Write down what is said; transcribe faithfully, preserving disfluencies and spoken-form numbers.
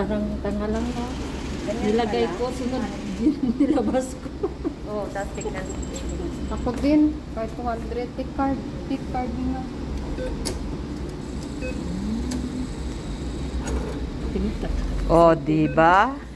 Parang tanga lang na. Nilagay ko, sunod nilabas ko. Oo, tapos tignan. Ako din, kahit two hundred, take card, take card din na. Tinita. Oh, di ba?